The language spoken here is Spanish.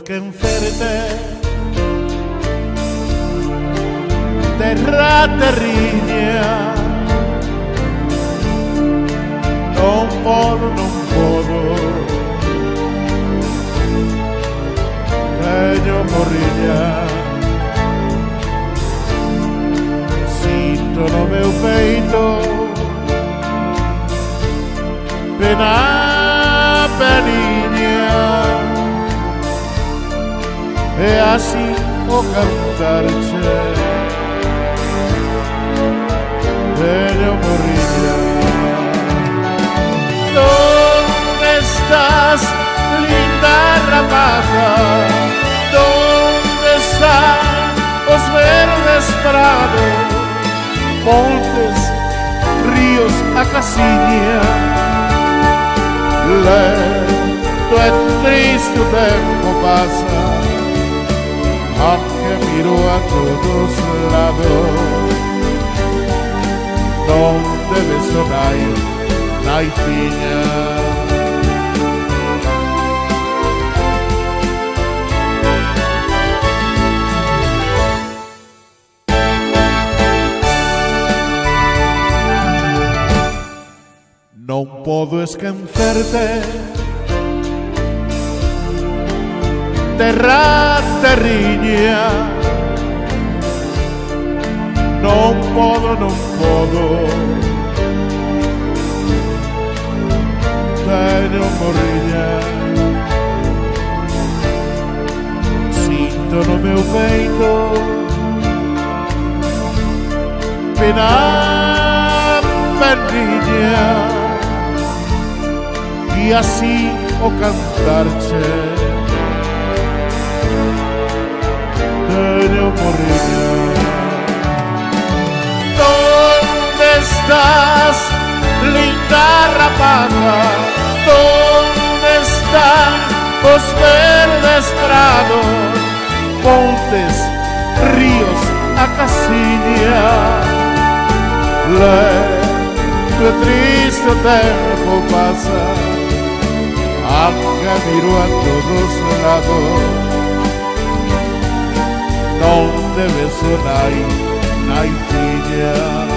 esquencer-te, terra terriña. Non podo, teño morriña. Sinto no meu peito pena, peniña. E así o cantarche teño morriña. ¿Dónde estás, linda rapaza? ¿Dónde están os verdes prados, montes, ríos, a casiña? Lento e triste o tempo pasa, aunque miro a todos lados. Non te beso naiciña. Non podo esquecerte, terra terriña. Non podo, teño morriña. Sinto no meu peito pena, peniña. E así o cantarche teño morriña. ¿Dónde estás, linda rapaza? ¿Dónde están os verdes prados, montes, ríos, a casiña? Lento e triste o tempo pasa, aunque miro a todos lados. Non te beso naiciña.